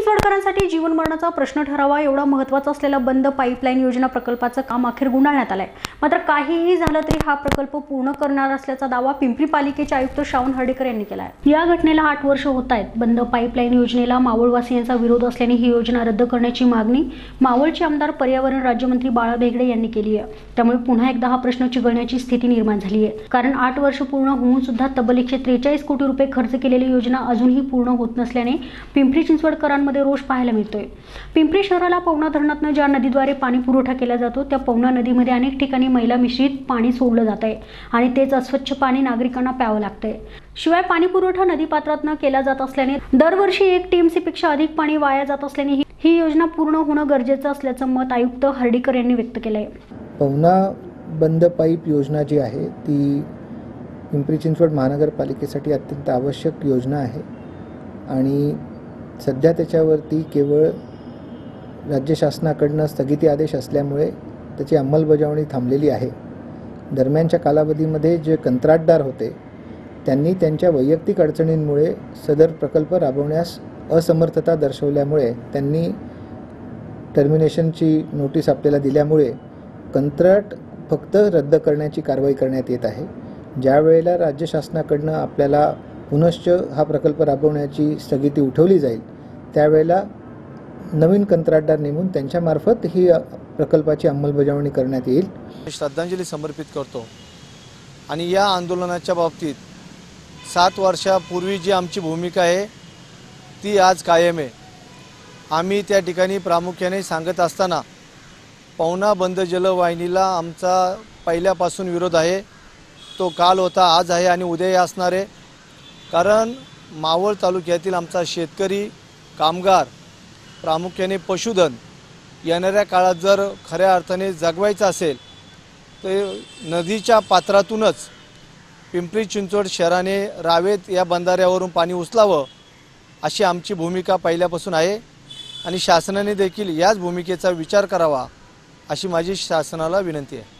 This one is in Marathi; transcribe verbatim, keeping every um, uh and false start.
चिंचवडकरांसाठी जीवन मरणाचा प्रश्न ठरावा एवढा महत्त्वाचा असलेला बंद पाईपलाईन योजना प्रकल्पाचं काम अखेर गुंडाळण्यात आलंय। मात्र काहीही झालं तरी हा प्रकल्प पूर्ण करणार असल्याचा दावा पिंपरी पालिकेचे आयुक्त श्रावण हर्डीकर यांनी केला आहे। या घटनेला आठ वर्ष होत आहेत। बंद पाईपलाईन योजनेला मावळवासियांचा विरोध असल्याने ही योजना रद्द करण्याची मागणी मावळचे आमदार पर्यावरण राज्यमंत्री बाळा भेगडे यांनी केली आहे। त्यामुळे पुन्हा एकदा हा प्रश्न चिघळण्याची स्थिती निर्माण झाली आहे। कारण आठ वर्ष पूर्ण होऊन सुद्धा तब्बल एकशे त्रेचाळीस कोटी रुपये खर्च केलेली योजना अजूनही पूर्ण होत नसल्याने पिंपरी चिंचवडकरांमध्ये रोष पाहायला मिळतोय। पिंपरी शहराला पवना धरणातून ज्या नदीद्वारे पाणी पुरवठा केला जातो त्या पवना नदीमध्ये अनेक ठिकाणी मैला मिश्रित पाणी सोडलं जात आहे आणि तेच अस्वच्छ पाणी नागरिकांना प्यावं लागतंय। शिवाय पाणी पुरवठा नदीपात्रात न केला जात असल्याने दरवर्षी एक टीएमसी पेक्षा अधिक पाणी वाया जात असल्याने ही, ही योजना पूर्ण होणं गरजेचं असल्याचं मत आयुक्त हर्डीकर यांनी व्यक्त केलंय। पवना बंद पाईप योजना जी आहे ती पिंपरी चिंचवड महानगरपालिकेसाठी अत्यंत आवश्यक योजना आहे आणि सध्या त्याच्यावरती केवळ राज्य शासनाकडून स्थगिती आदेश असल्यामुळे त्याची अंमलबजावणी थांबलेली आहे। दरम्यानच्या कालावधीमध्ये जे कंत्राटदार होते त्यांनी त्यांच्या वैयक्तिक अडचणींमुळे सदर प्रकल्प राबवण्यास असमर्थता दर्शवल्यामुळे त्यांनी टर्मिनेशनची नोटीस आपल्याला दिल्यामुळे कंत्राट फक्त रद्द करण्याची कारवाई करण्यात येत आहे। ज्या वेळेला राज्य शासनाकडून आपल्याला पुनश्च हा प्रकल्प राबवण्याची स्थगिती उठवली जाईल त्यावेळेला नवीन कंत्राटदार नेमून त्यांच्यामार्फत ही प्रकल्पाची अंमलबजावणी करण्यात येईल। श्रद्धांजली समर्पित करतो आणि या आंदोलनाच्या बाबतीत सात वर्षापूर्वी जी आमची भूमिका आहे ती आज कायम आहे। आम्ही त्या ठिकाणी प्रामुख्याने सांगत असताना पवना बंद जलवाहिनीला आमचा पहिल्यापासून विरोध आहे। तो काल होता, आज आहे आणि उद्याही असणार आहे। कारण मावळ तालुक्यातील आमचा शेतकरी, कामगार, प्रामुख्याने पशुधन येणाऱ्या काळात जर खऱ्या अर्थाने जगवायचं असेल तर नदीच्या पात्रातूनच पिंपरी चिंचवड शहराने रावेत या बंधाऱ्यावरून पाणी उचलावं अशी आमची भूमिका पहिल्यापासून आहे आणि शासनाने देखील याच भूमिकेचा विचार करावा अशी माझी शासनाला विनंती आहे।